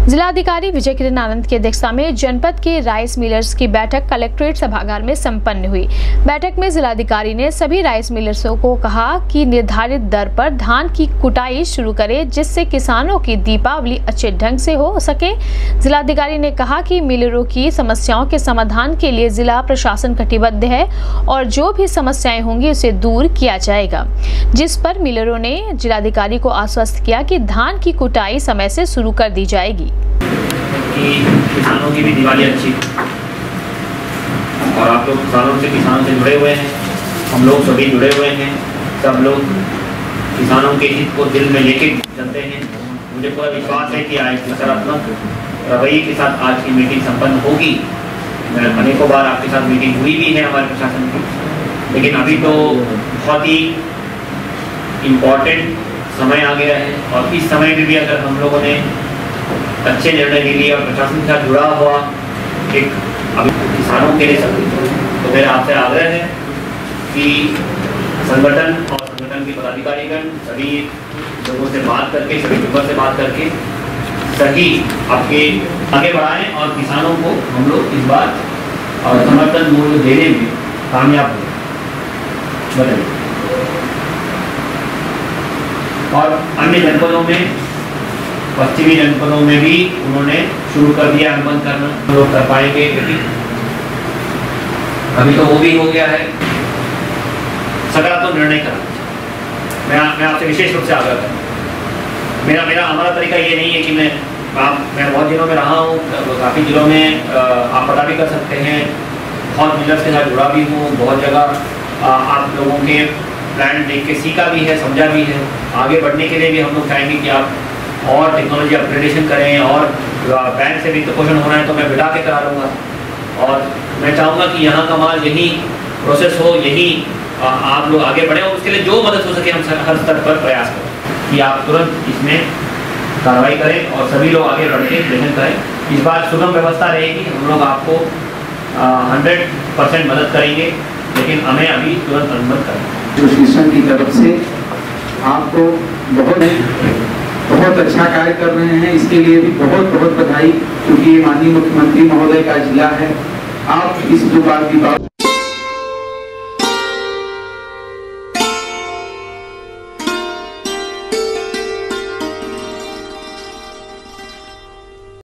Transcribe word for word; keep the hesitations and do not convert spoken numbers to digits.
जिलाधिकारी विजय किरण आनंद की अध्यक्षता में जनपद के राइस मिलर्स की बैठक कलेक्ट्रेट सभागार में संपन्न हुई। बैठक में जिलाधिकारी ने सभी राइस मिलर्सों को कहा कि निर्धारित दर पर धान की कुटाई शुरू करें, जिससे किसानों की दीपावली अच्छे ढंग से हो सके। जिलाधिकारी ने कहा कि मिलरों की समस्याओं के समाधान के लिए जिला प्रशासन कटिबद्ध है और जो भी समस्याएं होंगी उसे दूर किया जाएगा, जिस पर मिलरों ने जिलाधिकारी को आश्वस्त किया कि धान की कुटाई समय से शुरू कर दी जाएगी। कि किसानों की भी दिवाली अच्छी और आप लोग किसानों से किसानों से जुड़े हुए हैं, हम लोग सभी जुड़े हुए हैं, सब लोग किसानों के हित को दिल में लेके चलते हैं। मुझे पूरा विश्वास है कि आज सकारात्मक रवैये के साथ आज की मीटिंग संपन्न होगी। अनेकों बार आपके साथ मीटिंग हुई भी है हमारे प्रशासन की, लेकिन अभी तो बहुत ही इम्पोर्टेंट समय आ गया है और इस समय में भी अगर हम लोगों ने अच्छे निर्णय ले लिए और प्रशासन के साथ जुड़ा हुआ एक अभी किसानों के लिए सब, तो मेरा आपसे आग्रह है कि संगठन और संगठन के पदाधिकारीगण सभी लोगों से बात करके, सभी मेंबर से बात करके सही आपके आगे बढ़ाएं और किसानों को हम लोग इस बार और समर्थन मूल्य देने में कामयाब हो बताइए। और अन्य जनपदों में, पश्चिमी जनपदों में भी उन्होंने शुरू कर दिया अनुबंध करना, हम लोग कर पाएंगे क्योंकि अभी तो वो भी हो गया है। सकारात्मक निर्णय करना मैं मैं आपसे विशेष रूप से आग्रह करूँ। मेरा मेरा हमारा तरीका ये नहीं है कि मैं आप मैं बहुत जिलों में रहा हूँ, काफ़ी जिलों में आप पता भी कर सकते हैं, बहुत मिलर्स के साथ जुड़ा भी हूँ, बहुत जगह आप लोगों के प्लान देख के सीखा भी है, समझा भी है। आगे बढ़ने के लिए भी हम लोग चाहेंगे कि आप और टेक्नोलॉजी अपग्रेडेशन करें और बैंक से वित्त पोषण होना है तो मैं बिठा के करा लूँगा और मैं चाहूँगा कि यहाँ का माल यही प्रोसेस हो, यही आप लोग आगे बढ़े और उसके लिए जो मदद हो सके हम हर स्तर पर प्रयास करें कि आप तुरंत इसमें कार्रवाई करें और सभी लोग आगे बढ़ के प्रेजेंट करें। इस बार सुगम व्यवस्था रहेगी, हम लोग आपको हंड्रेड परसेंट मदद करेंगे, लेकिन हमें अभी तुरंत अनुमत करें। एसोसिएशन की तरफ से आपको बहुत बहुत अच्छा कार्य कर रहे हैं, इसके लिए भी बहुत बहुत बधाई, क्योंकि ये माननीय मुख्यमंत्री महोदय का जिला है। आप इस जो बात की बात